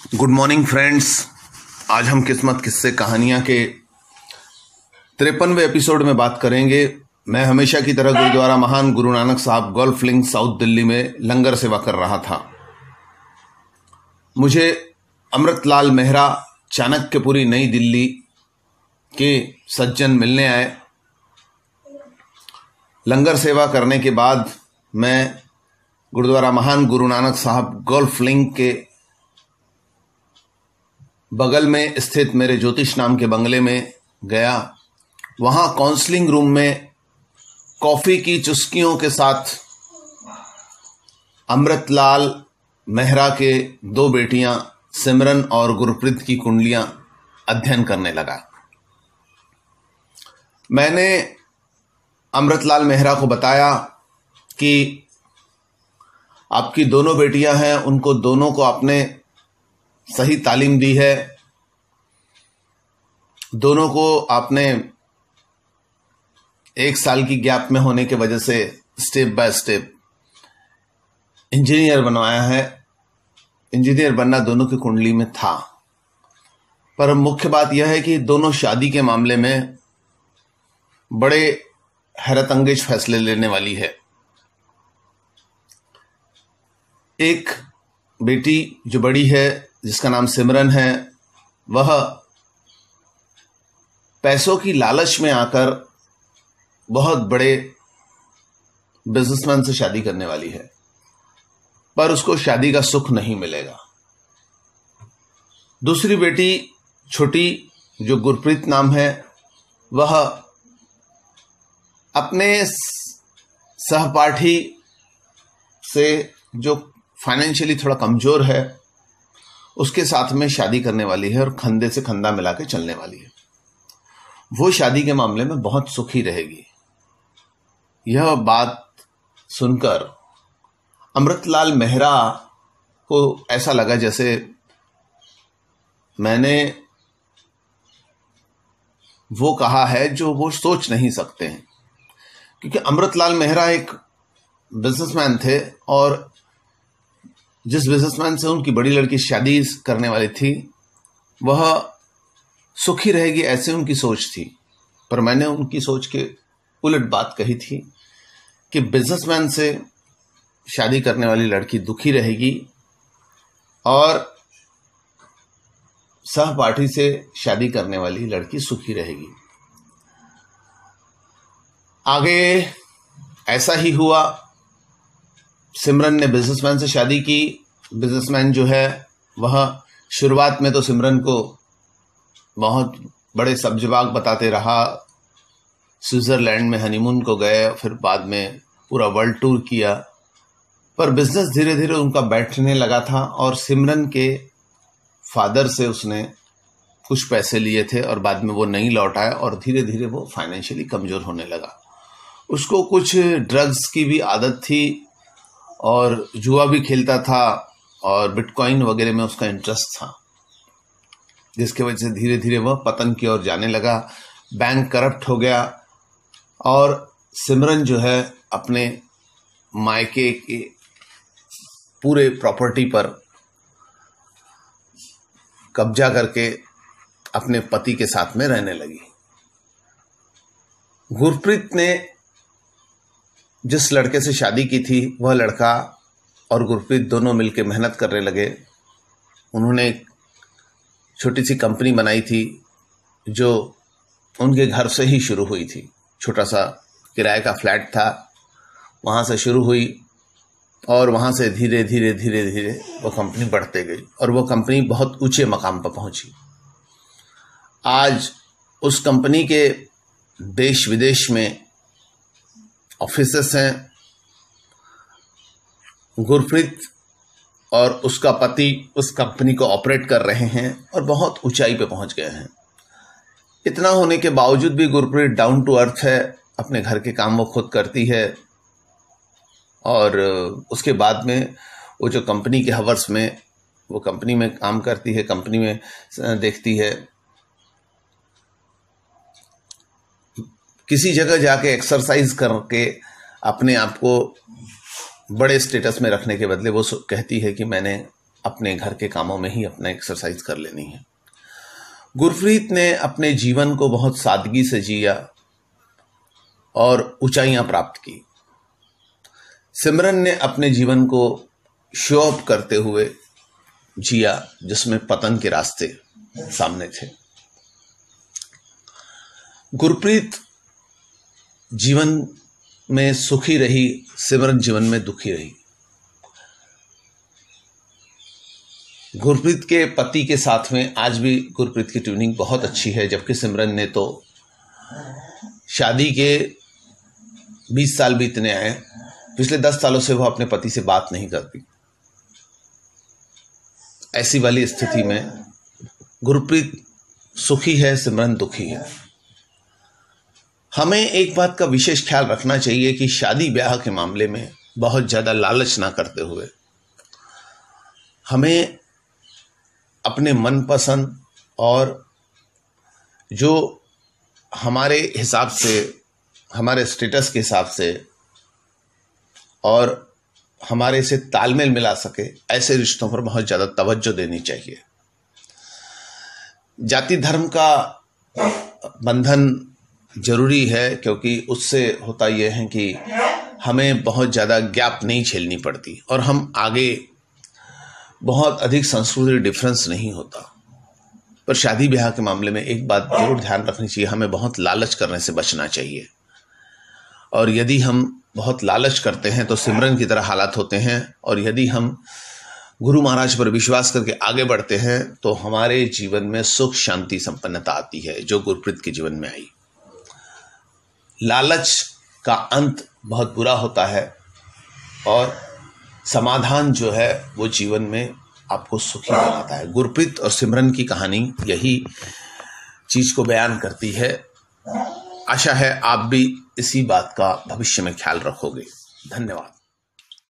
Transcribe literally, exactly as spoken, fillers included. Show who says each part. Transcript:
Speaker 1: Good morning friends. आज हम किस्मत किस्से कहानियां के तिरपनवे एपिसोड में बात करेंगे। मैं हमेशा की तरह गुरुद्वारा महान गुरु नानक साहब गोल्फ लिंक साउथ दिल्ली में लंगर सेवा कर रहा था। मुझे अमृतलाल मेहरा चाणक्यपुरी नई दिल्ली के सज्जन मिलने आए। लंगर सेवा करने के बाद मैं गुरुद्वारा महान गुरु नानक साहब गोल्फ लिंक के बगल में स्थित मेरे ज्योतिष नाम के बंगले में गया। वहां काउंसलिंग रूम में कॉफी की चुस्कियों के साथ अमृतलाल मेहरा के दो बेटियां सिमरन और गुरप्रीत की कुंडलियां अध्ययन करने लगा। मैंने अमृतलाल मेहरा को बताया कि आपकी दोनों बेटियां हैं, उनको दोनों को आपने सही तालीम दी है, दोनों को आपने एक साल की गैप में होने की वजह से स्टेप बाय स्टेप इंजीनियर बनवाया है। इंजीनियर बनना दोनों की कुंडली में था, पर मुख्य बात यह है कि दोनों शादी के मामले में बड़े हैरत अंगेज फैसले लेने वाली है। एक बेटी जो बड़ी है, जिसका नाम सिमरन है, वह पैसों की लालच में आकर बहुत बड़े बिजनेसमैन से शादी करने वाली है, पर उसको शादी का सुख नहीं मिलेगा। दूसरी बेटी छोटी जो गुरप्रीत नाम है, वह अपने सहपाठी से जो फाइनेंशियली थोड़ा कमजोर है, उसके साथ में शादी करने वाली है और कंधे से कंधा मिला के चलने वाली है। वो शादी के मामले में बहुत सुखी रहेगी। यह बात सुनकर अमृतलाल मेहरा को ऐसा लगा जैसे मैंने वो कहा है जो वो सोच नहीं सकते हैं, क्योंकि अमृतलाल मेहरा एक बिजनेसमैन थे और जिस बिजनेसमैन से उनकी बड़ी लड़की शादी करने वाली थी, वह सुखी रहेगी, ऐसे उनकी सोच थी। पर मैंने उनकी सोच के उलट बात कही थी कि बिजनेसमैन से शादी करने वाली लड़की दुखी रहेगी और सहपाठी से शादी करने वाली लड़की सुखी रहेगी। आगे ऐसा ही हुआ। सिमरन ने बिजनेसमैन से शादी की। बिजनेसमैन जो है वह शुरुआत में तो सिमरन को बहुत बड़े सब्जबाग बताते रहा। स्विट्जरलैंड में हनीमून को गए, फिर बाद में पूरा वर्ल्ड टूर किया, पर बिजनेस धीरे धीरे उनका बैठने लगा था और सिमरन के फादर से उसने कुछ पैसे लिए थे और बाद में वो नहीं लौटाया और धीरे धीरे वो फाइनेंशियली कमजोर होने लगा। उसको कुछ ड्रग्स की भी आदत थी और जुआ भी खेलता था और बिटकॉइन वगैरह में उसका इंटरेस्ट था, जिसके वजह से धीरे धीरे वह पतन की ओर जाने लगा। बैंक करप्ट हो गया और सिमरन जो है अपने मायके के पूरे प्रॉपर्टी पर कब्जा करके अपने पति के साथ में रहने लगी। गुरप्रीत ने जिस लड़के से शादी की थी, वह लड़का और गुरप्रीत दोनों मिलकर मेहनत करने लगे। उन्होंने एक छोटी सी कंपनी बनाई थी जो उनके घर से ही शुरू हुई थी। छोटा सा किराए का फ्लैट था, वहाँ से शुरू हुई और वहाँ से धीरे धीरे धीरे धीरे वो कंपनी बढ़ते गई और वो कंपनी बहुत ऊंचे मकाम पर पहुंची। आज उस कंपनी के देश विदेश में ऑफिसेस हैं। गुरप्रीत और उसका पति उस कंपनी को ऑपरेट कर रहे हैं और बहुत ऊंचाई पे पहुंच गए हैं। इतना होने के बावजूद भी गुरप्रीत डाउन टू अर्थ है, अपने घर के काम वो खुद करती है और उसके बाद में वो जो कंपनी के हवर्स में वो कंपनी में काम करती है, कंपनी में देखती है। किसी जगह जाके एक्सरसाइज करके अपने आप को बड़े स्टेटस में रखने के बदले वो कहती है कि मैंने अपने घर के कामों में ही अपना एक्सरसाइज कर लेनी है। गुरप्रीत ने अपने जीवन को बहुत सादगी से जिया और ऊंचाइयां प्राप्त की। सिमरन ने अपने जीवन को शो ऑफ करते हुए जिया, जिसमें पतन के रास्ते सामने थे। गुरप्रीत जीवन में सुखी रही, सिमरन जीवन में दुखी रही। गुरप्रीत के पति के साथ में आज भी गुरप्रीत की ट्यूनिंग बहुत अच्छी है, जबकि सिमरन ने तो शादी के बीस साल बीतने आए, पिछले दस सालों से वो अपने पति से बात नहीं करती। ऐसी वाली स्थिति में गुरप्रीत सुखी है, सिमरन दुखी है। हमें एक बात का विशेष ख्याल रखना चाहिए कि शादी ब्याह के मामले में बहुत ज्यादा लालच ना करते हुए हमें अपने मनपसंद और जो हमारे हिसाब से, हमारे स्टेटस के हिसाब से और हमारे से तालमेल मिला सके, ऐसे रिश्तों पर बहुत ज़्यादा तवज्जो देनी चाहिए। जाति धर्म का बंधन जरूरी है, क्योंकि उससे होता यह है कि हमें बहुत ज़्यादा गैप नहीं झेलनी पड़ती और हम आगे बहुत अधिक संस्कृति डिफरेंस नहीं होता। पर शादी ब्याह के मामले में एक बात जरूर ध्यान रखनी चाहिए, हमें बहुत लालच करने से बचना चाहिए। और यदि हम बहुत लालच करते हैं तो सिमरन की तरह हालात होते हैं, और यदि हम गुरु महाराज पर विश्वास करके आगे बढ़ते हैं तो हमारे जीवन में सुख शांति संपन्नता आती है, जो गुरप्रीत के जीवन में आई। लालच का अंत बहुत बुरा होता है और समाधान जो है वो जीवन में आपको सुखी बनाता है। गुरप्रीत और सिमरन की कहानी यही चीज को बयान करती है। आशा है आप भी इसी बात का भविष्य में ख्याल रखोगे। धन्यवाद।